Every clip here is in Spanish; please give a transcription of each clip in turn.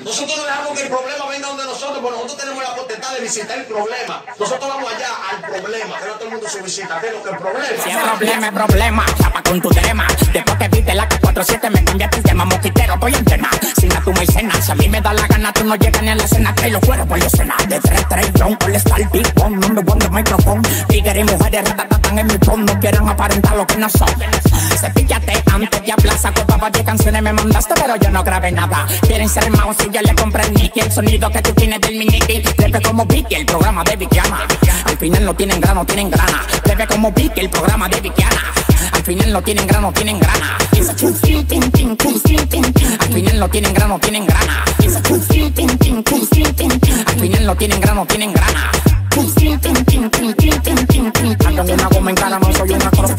Nosotros no dejamos que el problema venga donde nosotros, porque nosotros tenemos la potestad de visitar el problema. Nosotros vamos allá al problema, que no todo el mundo se visita, que es lo que es el problema. Si el problema es problema, chapa con tu tema. Después que viste la K47 me cambiaste el tema, moquitero, voy a entrenar. Sin a tu maicena, si a mí me da la gana, tú no llegas ni a la escena, que los cueros por la escena. De 3-3, John, all star, big one, number one, de microphone. Tigres y mujeres ratatatan en mi phone, no quieren aparentar lo que no son. Cepíllate antes de hablar, saco papá de canciones me mandaste, pero yo no grabé nada. Quieren ser mouse y yo le compré el Nicky, el sonido que tú tienes del miniqui. Leve como Vicky, el programa de Vickiana. Al final no tienen grano, tienen grana. Leve como Vicky, el programa de Vickiana. Al final no tienen grano, tienen grana. Al final no tienen grano, tienen grana. Al final no tienen grano, tienen grana. Ando una goma en cara, no soy una cruz.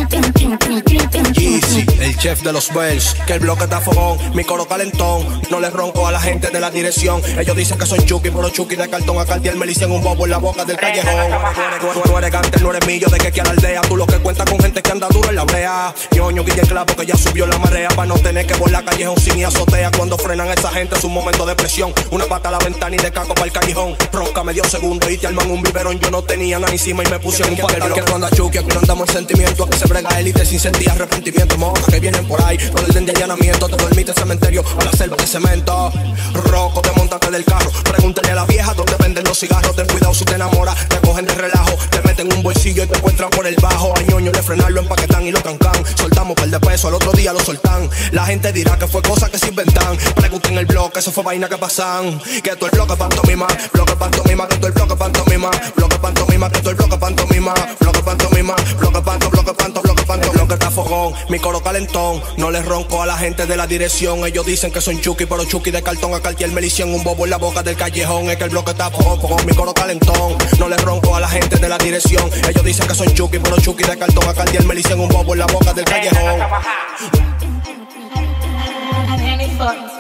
Easy, el chef de los bells, que el bloque está fogón, mi coro calentón. No les ronco a la gente de la dirección. Ellos dicen que soy Chucky, pero Chucky de cartón. A Cartier me le hicieron un bobo en la boca del callejón. Tú eres gante, no eres millo de que aquí a la aldea. Tú lo que cuentas con gente que anda duro en la brea. Ñoño, Guille Clavo, que ya subió la marea. Para no tener que volar callejón sin y azotea. Cuando frenan a esa gente es un momento de presión. Una pata a la ventana y de caco para el callejón. Ronca medio segundo y te arman un biberón. Yo no tenía nada encima y me puse un pantalón. Que cuando a Chucky, aquí no andamos en sentimiento. Aquí se brega élite sin sentir arrepentimiento. Mocas que vienen por ahí, con el de allanamiento. Te dormiste cementerio a la selva de cemento. Roco, te montaste del carro. Pregúntale a la vieja dónde venden los cigarros. Ten cuidado si te enamoras, te cogen de relajo. Te meten un bolsillo y te encuentran por el bajo. A Ñoño le frenan, lo empaquetan y lo cancan. Soltamos par de pesos, al otro día lo soltan. La gente dirá que fue cosa que se inventan. Pregunten el bloque, eso fue vaina que pasan. Que tú el bloque pantomima, bloque pantomima, que tú el bloque pantomima, bloque pantomima, que tú el bloque pantomima, bloque pantomima, bloque panto, bloque panto, bloque panto, bloque está fogón, mi coro calentón. No les ronco a la gente de la dirección. Ellos dicen que son Chucky, pero Chucky de cartón. A Cartier me le hicieron un bobo en la boca del callejón. Es que el bloque está fogón, fogón, mi coro calentón. No les ronco a la gente de la dirección. Ellos dicen que son Chucky, pero Chucky de cartón. A Cartier me le hicieron un bobo en la boca del callejón.